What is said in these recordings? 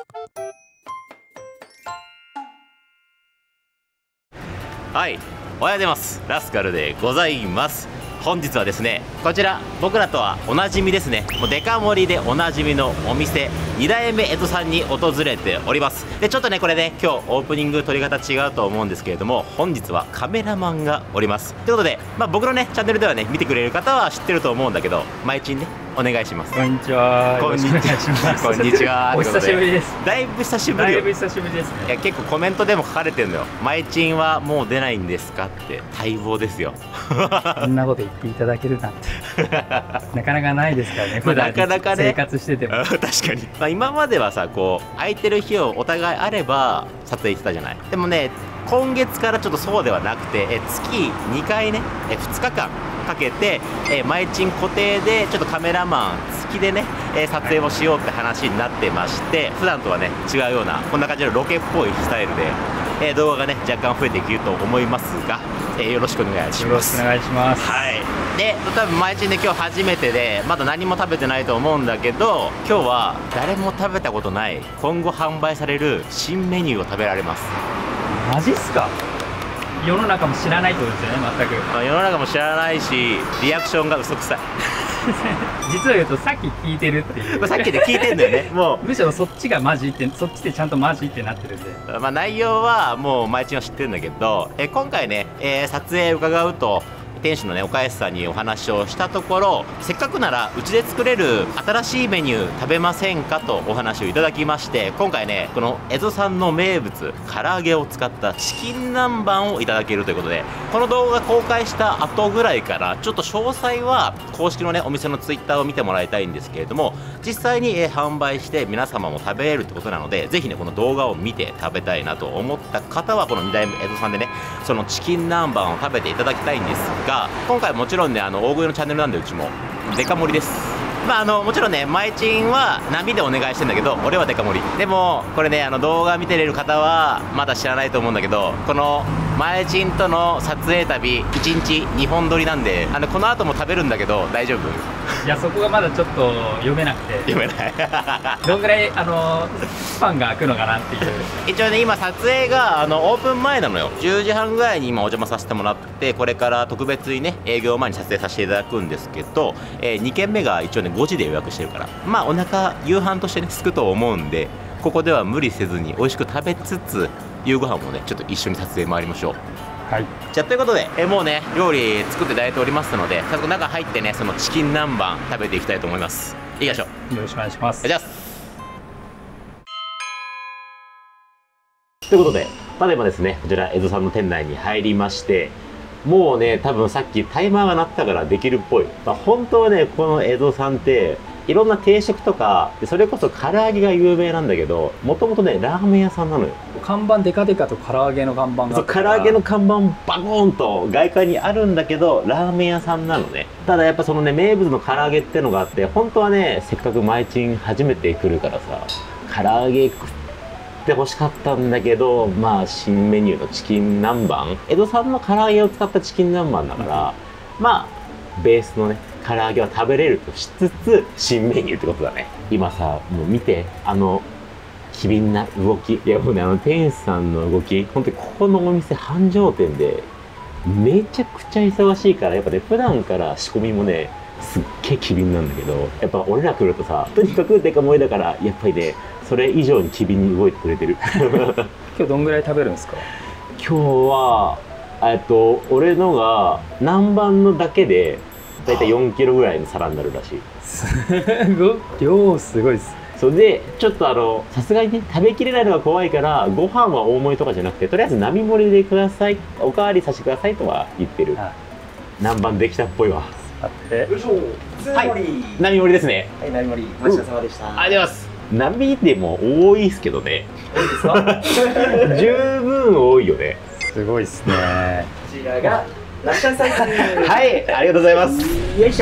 はい、おはようございます。ラスカルでございます。本日はですね、こちら僕らとはおなじみですね、もうデカ盛りでおなじみのお店2代目江戸さんに訪れております。でちょっとねこれね今日オープニング撮り方違うと思うんですけれども、本日はカメラマンがおります。ということで、僕のねチャンネルではね見てくれる方は知ってると思うんだけど、まいちんねお願いします。 こんにちは。 こんにちは。こんにちは。 お久しぶりです。 だいぶ久しぶりよ。 だいぶ久しぶりですね。 いや結構コメントでも書かれてるのよ。まいちんはもう出ないんですかって待望ですよ。 こんなこと言っていただけるなんてなかなかないですからね。普段なかなかね生活してても。 確かに。今まではさこう空いてる日をお互いあれば撮影してたじゃない。でもね今月からちょっとそうではなくて月2回ね2日間かけてまいちん固定でちょっとカメラマン付きでね撮影をしようって話になってまして、普段とはね違うようなこんな感じのロケっぽいスタイルで動画がね若干増えていくと思いますが、よろしくお願いします。 よろしくお願いします。 はい。で多分まいちんね今日初めてでまだ何も食べてないと思うんだけど、今日は誰も食べたことない今後販売される新メニューを食べられます。 マジっすか。世の中も知らないってことですよね。全く世の中も知らないしリアクションが嘘くさい。 実を言うとさっき聞いてるっていうさっきで聞いてんだよね。もうむしろそっちがマジってそっちでちゃんとマジってなってるんで、 内容はもうまいちんは知ってるんだけど、今回ね、撮影伺うと店主のね岡安さんにお話をしたところ、せっかくならうちで作れる新しいメニュー食べませんかとお話をいただきまして、今回ねこの江戸さんの名物唐揚げを使ったチキン南蛮をいただけるということで、この動画公開した後ぐらいからちょっと詳細は公式のねお店のツイッターを見てもらいたいんですけれども、実際に販売して皆様も食べれるってことなので、ぜひねこの動画を見て食べたいなと思った方はこの2代目江戸さんでねそのチキン南蛮を食べていただきたいんですが、今回もちろんね大食いのチャンネルなんでうちもデカ盛りです。もちろんねまいちんは波でお願いしてんだけど、俺はデカ盛りでもこれね動画見てれる方はまだ知らないと思うんだけど、このまいちんとの撮影旅1日2本撮りなんで、この後も食べるんだけど大丈夫？ いやそこがまだちょっと読めなくて読めないどんぐらいスパンが空くのかなっていう。 一応ね今撮影がオープン前なのよ。10時半ぐらいに今お邪魔させてもらって、これから特別にね営業前に撮影させていただくんですけど、2軒目が一応ね5時で予約してるから、お腹夕飯としてねすくと思うんで、ここでは無理せずに美味しく食べつつ夕ご飯もねちょっと一緒に撮影回りましょう。 はい、 じゃあということでもうね料理作っていただいておりますので、早速中入ってねそのチキン南蛮食べていきたいと思います。いきましょう。 よろしくお願いします。 じゃあということでただいまですねこちら江戸さんの店内に入りまして、もうね多分さっきタイマーが鳴ったからできるっぽい。本当はねこの江戸さんっていろんな定食とかそれこそ唐揚げが有名なんだけど、もともとねラーメン屋さんなのよ。 看板デカデカと唐揚げの看板があったから、 唐揚げの看板バコーンと外観にあるんだけどラーメン屋さんなのね。ただやっぱそのね名物の唐揚げってのがあって、本当はねせっかくまいちん初めて来るからさ唐揚げ食って欲しかったんだけど、新メニューのチキン南蛮、江戸さんの唐揚げを使ったチキン南蛮だから、ベースのね唐揚げは食べれるとしつつ新メニューってことだね。今さもう見て機敏な動き。いやもうね店主さんの動き、本当にここのお店繁盛店でめちゃくちゃ忙しいから、やっぱね普段から仕込みもねすっげえ機敏なんだけど、やっぱ俺ら来るとさとにかくデカ盛りだからやっぱりねそれ以上に機敏に動いてくれてる。 今日どんぐらい食べるんですか？ 今日は俺のが南蛮のだけでだいたい4キロぐらいの皿になるらしい。 すごい量すごいです。 それでちょっとさすがにね食べきれないのが怖いから、ご飯は大盛りとかじゃなくてとりあえず並盛りでください、おかわりさせてくださいとは言ってる。南蛮できたっぽいわ。 待って、 よいしょ。 はい、並盛りですね。 はい、並盛り。お待ち様でした。 ありがとうございます。並でも多いですけどね。 多いですか？ 十分多いよね。 すごいですね。 こちらがラッシャーサイズ。 はい、ありがとうございます。 よいしょ。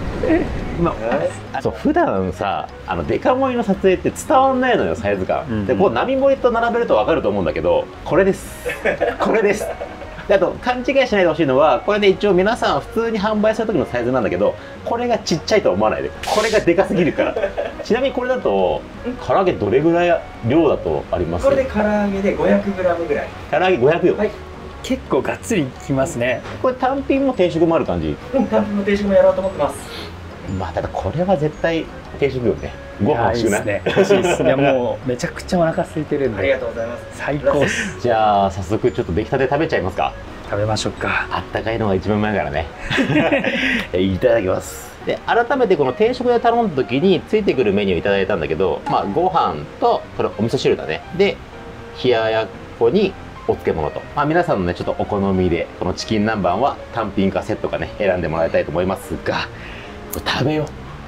そう普段さデカ盛りの撮影って伝わんないのよサイズ感、でこう並盛りと並べると分かると思うんだけど、これですこれです。 であと勘違いしないでほしいのは、これね一応皆さん普通に販売する時のサイズなんだけど、これがちっちゃいとは思わないで、これがでかすぎるからちなみにこれだと唐揚げどれぐらい量だとあります？ これで唐揚げで 500g ぐらい。 唐揚げ500よ、 はい。 結構がっつりきますね。 これ単品も定食もある感じ？ 単品の定食もやろうと思ってます。 まあただこれは絶対定食よね。ご飯欲しくない？ いやいいですね。欲しいですね。もうめちゃくちゃお腹空いてるんで。 ありがとうございます。 最高っす。 じゃあ早速ちょっと出来たて食べちゃいますか。 食べましょうか。 あったかいのが一番うまいからねいただきます。で改めてこの定食で頼んだ時についてくるメニューいただいたんだけど、まあご飯とこれお味噌汁だね、で冷ややっこにお漬物と、まあ、皆さんのねちょっとお好みでこのチキン南蛮は単品かセットかね選んでもらいたいと思いますが、これ食べよう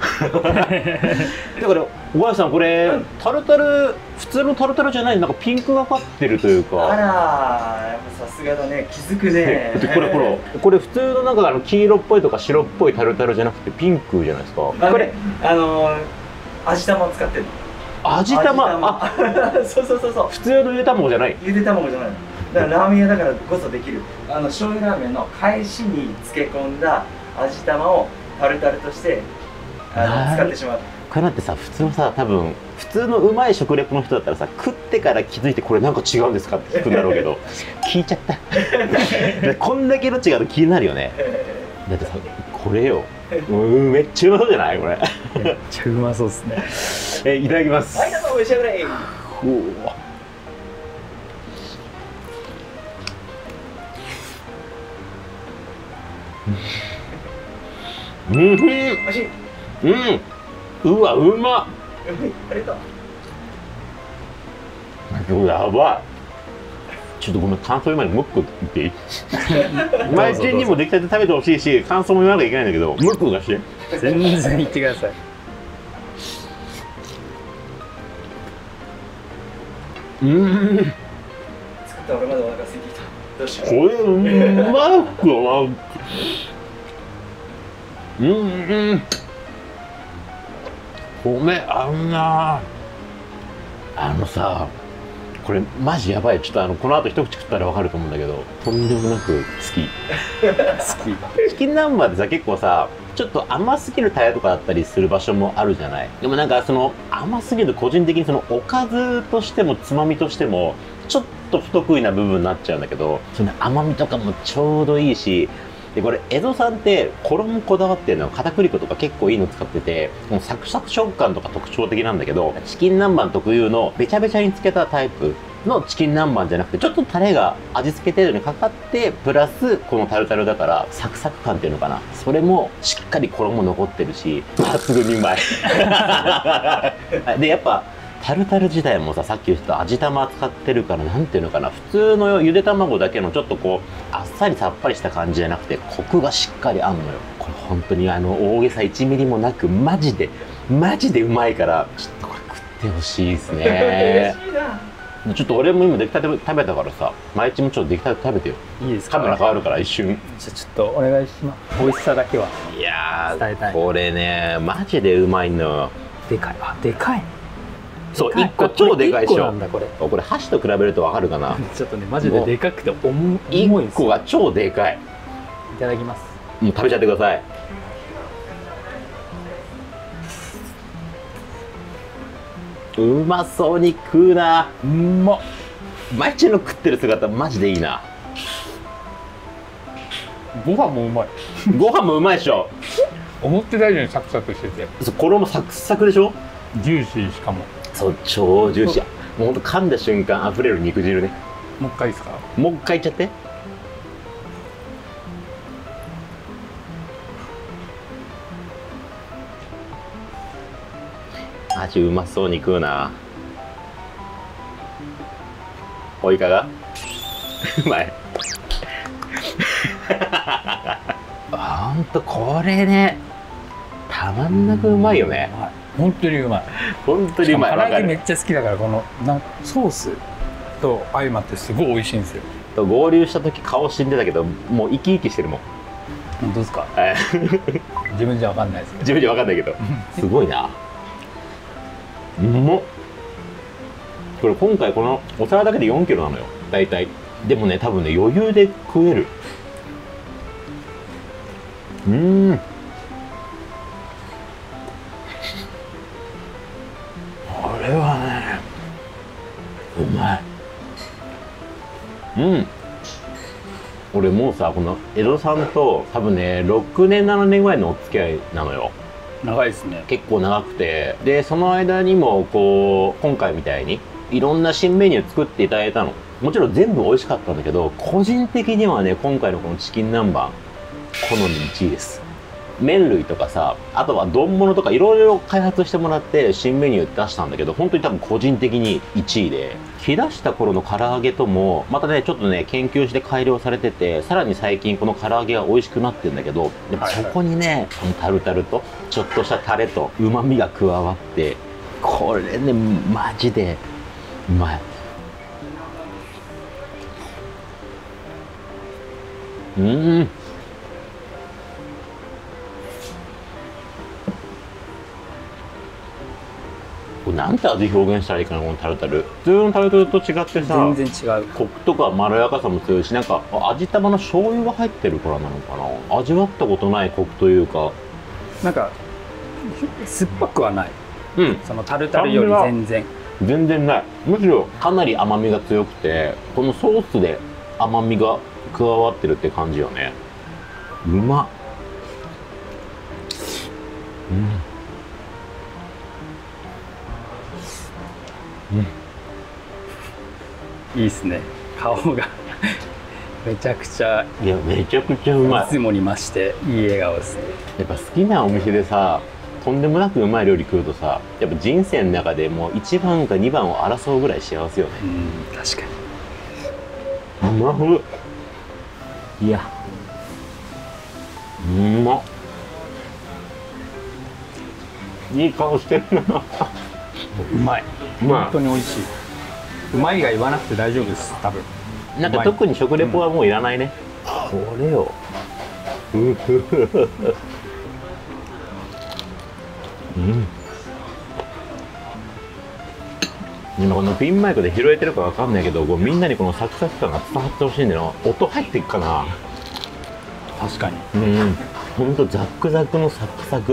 だから小林さんこれ、タルタル普通のタルタルじゃない、なんかピンクがかってるというか。 あらやっぱさすがだね、気づくね。 でこれほらこれ普通のなんか黄色っぽいとか白っぽいタルタルじゃなくてピンクじゃないですか。これ味玉を使ってるの。 味玉そうそうそうそう、 普通のゆで卵じゃない。 ゆで卵じゃないの。だからラーメン屋だからこそできる醤油ラーメンの返しに漬け込んだ味玉をタルタルとして使ってしまう。 これだってさ普通のさ多分普通のうまい食レポの人だったらさ食ってから気づいてこれなんか違うんですかって聞くんだろうけど聞いちゃったこんだけの違うと気になるよね。だってさこれよめっちゃうまそうじゃないこれめっちゃうまそうですね。 いただきます。 はい、どうぞお召し上がれ。 うん、 美味しい。 うわうまっ。 ありがとう。 やばい。ちょっとごめん、感想今にもう一個言っていい？前ちにも出来たて食べてほしいし感想も言わなきゃいけないんだけど、もう一個出して。 全然言ってください。 作った俺までお腹空いてきた。どうしよう。 これうまく米合うな。さこれマジやばい。ちょっとこの後一口食ったら分かると思うんだけど、とんでもなく好きチキン南蛮ってさ結構さちょっと甘すぎるタレとかだったりする場所もあるじゃない。でもなんかその甘すぎる個人的にそのおかずとしてもつまみとしてもちょっと不得意な部分になっちゃうんだけど、その甘みとかもちょうどいいし、でこれ江戸さんって衣こだわってるのは片栗粉とか結構いいの使ってて、もうサクサク食感とか特徴的なんだけど、チキン南蛮特有のべちゃべちゃにつけたタイプのチキン南蛮じゃなくて、ちょっとタレが味付け程度にかかってプラスこのタルタルだからサクサク感っていうのかな、それもしっかり衣残ってるし抜群にうまいでやっぱタルタル自体もさ、さっき言った味玉使ってるから、なんていうのかな、普通のゆで卵だけのちょっとこうあっさりさっぱりした感じじゃなくてコクがしっかりあんのよ。これ本当に大げさ1ミリもなくマジでうまいから、ちょっとこれ食ってほしいですね嬉しいな。 ちょっと俺も今出来たて食べたからさ、毎日もちょっと出来たて食べてよ。 いいですか？ カメラ変わるから一瞬。 じゃあちょっとお願いします。美味しさだけは。 いや伝えたい。 これねマジでうまいのよ。 でかい。あ、でかい。 そう1個超でかいっしょ。 なんだこれ。 これ箸と比べるとわかるかなちょっとねマジででかくて重い 1 です。 個が超でかい。 いただきます。 もう食べちゃってください。うまそうに食うな。 うまっ。 毎日の食ってる姿マジでいいな。 ご飯もうまい。 ご飯もうまいでしょ。 思ってた以上にサクサクしてて、 そう衣サクサクでしょ。 ジューシーしかも。 そう超ジューシー。もうほんと噛んだ瞬間溢れる肉汁ね。 もう一回いいですか？ もう一回いっちゃって。味うまそうに食うな。おいかがうまいほんとこれねたまんなくうまいよね。 本当にうまい。 本当にうまい。 唐揚げめっちゃ好きだから、このソースと相まってすごい美味しいんですよ。 と合流した時顔死んでたけどもう生き生きしてるもん。 本当ですか？自分じゃ分かんないですけど。 自分じゃ分かんないけどすごいな。うまっ。これ今回このお皿だけで4キロなのよ大体。 でもね多分ね余裕で食える。これはねうまい。俺もうさこの江戸さんと多分ね6年7年ぐらいのお付き合いなのよ。 長いですね。 結構長くて、でその間にもこう今回みたいにいろんな新メニュー作っていただいたの。もちろん全部美味しかったんだけど、個人的にはね今回のこのチキン南蛮好み1位です。麺類とかさ、あとは丼物とかいろいろ開発してもらって新メニュー出したんだけど、本当に多分個人的に1位で、来だした頃の唐揚げともまたねちょっとね研究して改良されてて、さらに最近この唐揚げが美味しくなってるんだけど、でもそこにねこのタルタルとちょっとしたタレとうまみが加わって、これねマジでうまい。これなんて味表現したらいいかな、このタルタル。普通のタルタルと違ってさ、 全然違う。 コクとかまろやかさも強いし、なんか味玉の醤油が入ってるからなのかな、味わったことないコクというか、 なんか酸っぱくはない。そのタルタルより全然ない。むしろかなり甘みが強くて、このソースで甘みが加わってるって感じよね。うまっ。 いいっすね。顔がめちゃくちゃ、 いやめちゃくちゃうまい。 いつもに増していい笑顔ですね。 やっぱ好きなお店でさ、とんでもなくうまい料理食うとさ、やっぱ人生の中でもう1番か2番を争うぐらい幸せよね。 確かにうまっ。いやうまっ。いい顔してるな。 うまい。本当に美味しい。うまいが言わなくて大丈夫です、多分。 なんか特に食レポはもういらないね。これよ。今このピンマイクで拾えてるかわかんないけど、みんなにこのサクサク感が伝わってほしいんだよ。音入っていくかな。 確かに。 ほんとザクザクのサクサク。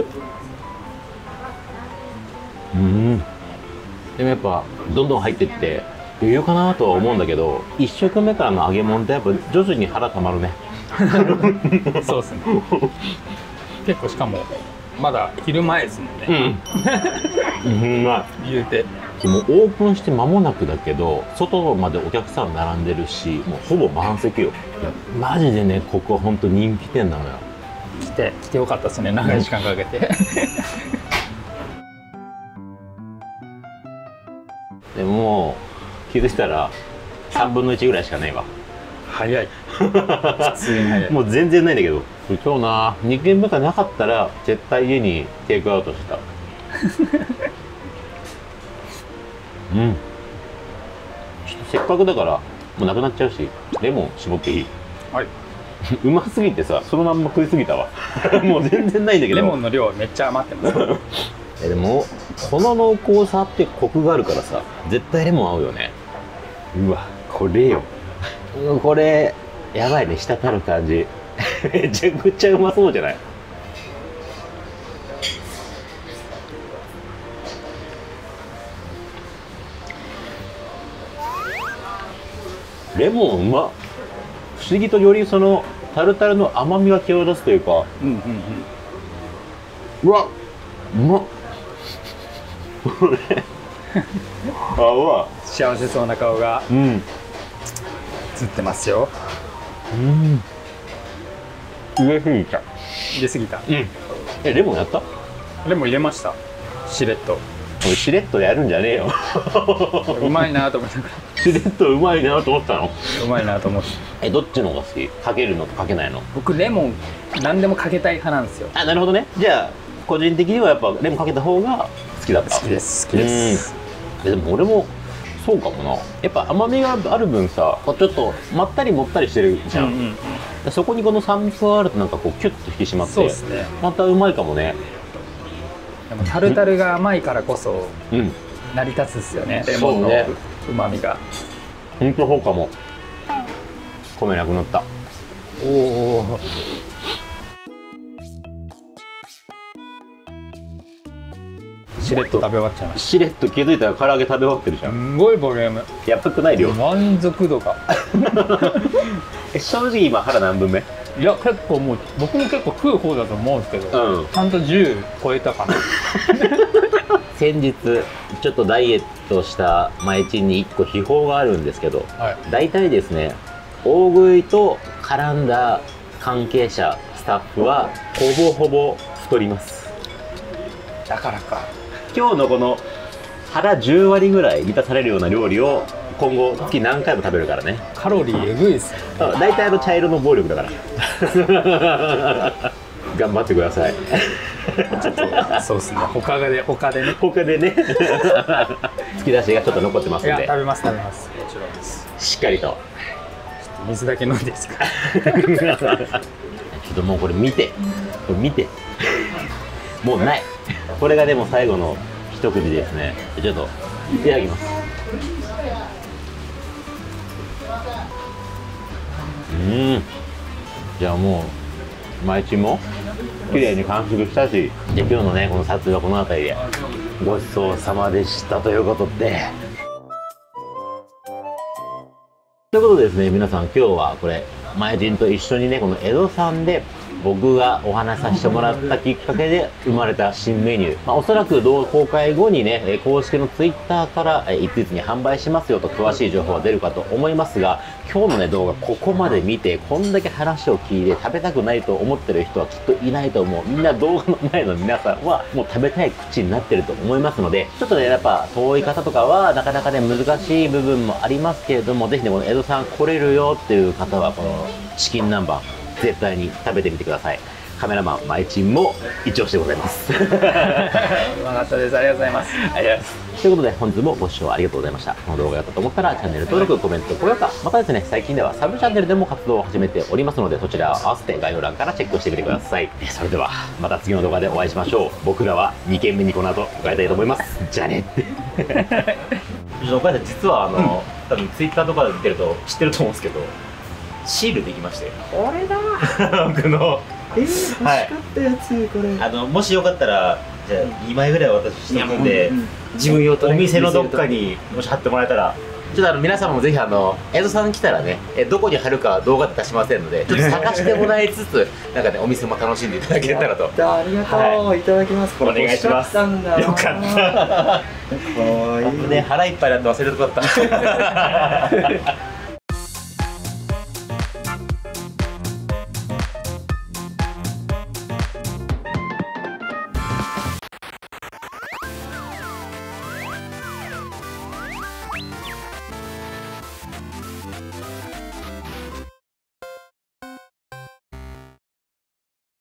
でもやっぱどんどん入ってって余裕かなとは思うんだけど、1食目からの揚げ物ってやっぱ徐々に腹たまるね。 そうですね。結構しかもまだ昼前ですもんね。言うてもうオープンして間もなくだけど、外までお客さん並んでるし、もうほぼ満席よ。いやマジでね、ここは本当人気店なのよ。 来てよかったですね、長い時間かけて。 でも気づいたら3分の1ぐらいしかないわ。 早い。普通に早い。 もう全然ないんだけど、今日な2軒目がなかったら絶対家にテイクアウトした。ちょっとせっかくだからもうなくなっちゃうし、レモン絞っていい？ はい。 うますぎてさ、そのまんま食いすぎたわ。もう全然ないんだけど。 レモンの量めっちゃ余ってます。 でもこの濃厚さってコクがあるからさ、絶対レモン合うよね。うわこれよ。これやばいね、滴る感じ。めちゃくちゃうまそうじゃない？レモンうまっ。不思議とよりそのタルタルの甘みが際立つというか。うわうまっ。これうわ幸せそうな顔が映ってますよ。 入れすぎた。 入れすぎた。 レモンやった？ レモン入れました。しれっと。 俺しれっとやるんじゃねえよ。 うまいなと思った。 しれっとうまいなと思ったの？ うまいなと思って。 どっちの方が好き？かけるのとかけないの？ 僕レモン何でもかけたい派なんですよ。 あ、なるほどね。じゃあ個人的にはやっぱレモンかけた方が好きだった。 好きです、好きです。 でも俺もそうかもな。やっぱ甘みがある分さ、ちょっとまったりもったりしてるじゃん。そこにこの酸味加わるとなんかこうキュッと引き締まって、そうですね、またうまいかもね。 でもタルタルが甘いからこそ成り立つっすよね、レモンのうまみが。 ほんとそうかも。 米なくなった。 おお。しれっと食べ終わっちゃいまししれっと気づいたら唐揚げ食べ終わってるじゃた。すん。 んごいボリューム。 やっぱくない量。 満足度が。 正直今腹何分目？ いや結構もう僕も結構食う方だと思うんですけど、ちゃんと10超えたかな。 先日ちょっとダイエットした前チンに1個秘宝があるんですけど、大体ですね、大食いと絡んだ関係者スタッフはほぼほぼ太ります。 だからか。 今日のこの腹10割ぐらい満たされるような料理を今後月何回も食べるからね。 カロリーえぐいですよ。 大体茶色の暴力だから頑張ってください。 ちょっとそうですね。他でね。 突き出しがちょっと残ってますんで。 いや食べます。もちろんです。 しっかりと。 水だけ飲んでいいですか。 ちょっともうこれ見てもうない。これがでも最後の一口ですね。ちょっといただきます。じゃあもう毎日も綺麗に完食したし、で今日のねこの撮影はこの辺りでごちそうさまでしたということで。ということでですね、皆さん今日はこれ前人と一緒にねこの江戸さんで僕がお話しさせてもらったきっかけで生まれた新メニュー、おそらく動画公開後にね公式の Twitter からいついつに販売しますよと詳しい情報が出るかと思いますが、今日のね動画ここまで見てこんだけ話を聞いて食べたくないと思ってる人はきっといないと思う。みんな動画の前の皆さんはもう食べたい口になってると思いますので、ちょっとねやっぱ遠い方とかはなかなかね難しい部分もありますけれども、ぜひねこの江戸さん来れるよっていう方はこのチキン南蛮絶対に食べてみてください。カメラマンマイチンも一押しでございます。 うまかったです。ありがとうございます。 ありがとうございます。ということで本日もご視聴ありがとうございました。この動画が良かったと思ったらチャンネル登録、コメント、高評価、またですね最近ではサブチャンネルでも活動を始めておりますので、そちらを合わせて概要欄からチェックしてみてください。それではまた次の動画でお会いしましょう。僕らは2軒目にこの後向かいたいと思います。じゃあね。 岡井さん実は多分ツイッターとかで見てると知ってると思うんですけど、シールできまして。 これだ。 僕の欲しかったやつ、これ。 もしよかったらじゃあ2枚ぐらい私してるんで、 自分用とお店のどっかにもし貼ってもらえたら。ちょっと皆様もぜひ江戸さん来たらね、どこに貼るか動画で出しませんので、ちょっと探してもらいつつなんかねお店も楽しんでいただけたらと。 ありがとう、いただきます。 お願いします。よかった。かわいいね、腹いっぱいだって忘れるとこだった。